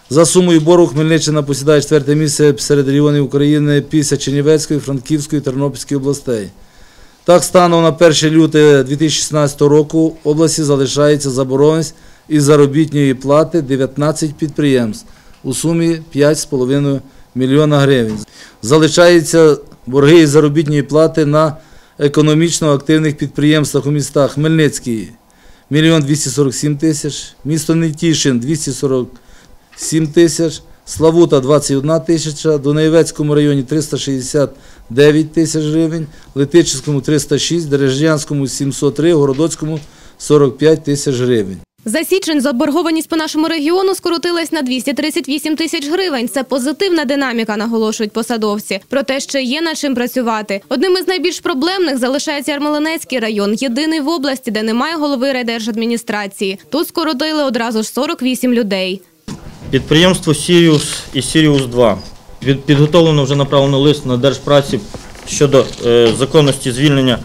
За сумою боргу Хмельниччина посідає 4-те місце серед регіонів України після Чернівецької, Франківської, Тернопільської областей. Так, станом на 1 лютого 2016 року в області залишається заборгованість із заробітної плати 19 підприємств у сумі 5,5 мільйона гривень. Залишаються борги із заробітної плати на економічно активних підприємствах у містах Хмельницький – 1 247 000, місто Нетішин – 247 000, Славута – 21 тисяча, Дунаєвецькому районі – 369 тисяч гривень, Летичівському – 306, Дережнянському – 703, Городоцькому – 45 тисяч гривень. За січень заборгованість по нашому регіону скоротилась на 238 тисяч гривень. Це позитивна динаміка, наголошують посадовці. Проте ще є над чим працювати. Одним із найбільш проблемних залишається Ярмолинецький район, єдиний в області, де немає голови райдержадміністрації. Тут скоротили одразу ж 48 людей. Підприємство «Сіріус» і «Сіріус-2». Підготовлено вже направлено лист на Держпраці щодо законності звільнення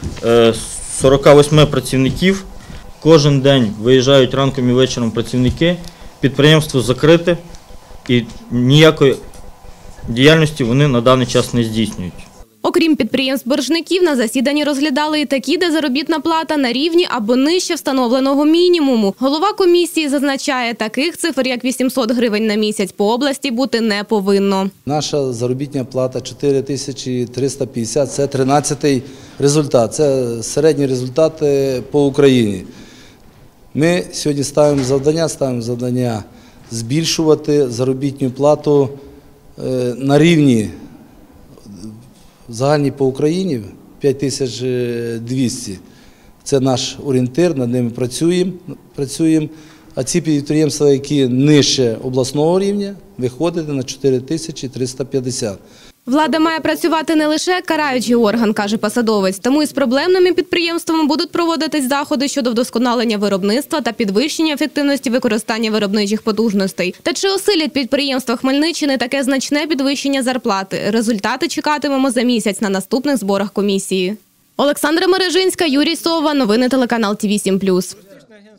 48 працівників. Кожен день виїжджають ранком і вечором працівники, підприємство закрите і ніякої діяльності вони на даний час не здійснюють. Окрім підприємств-боржників, на засіданні розглядали і такі, де заробітна плата на рівні або нижче встановленого мінімуму. Голова комісії зазначає, таких цифр, як 800 гривень на місяць по області, бути не повинно. Наша заробітна плата 4350 – це 13-й результат, це середній результат по Україні. Ми сьогодні ставимо завдання збільшувати заробітну плату на рівні загальній по Україні 5200. Це наш орієнтир, над ними працюємо. А ці підприємства, які нижче обласного рівня, виходять на 4350. Влада має працювати не лише як караючий орган, каже посадовець. Тому із проблемними підприємствами будуть проводитись заходи щодо вдосконалення виробництва та підвищення ефективності використання виробничих потужностей. Та чи осилять підприємства Хмельниччини таке значне підвищення зарплати? Результати чекатимемо за місяць на наступних зборах комісії. Олександра Мережинська, Юрій Сова. Новини телеканал ТВ7+.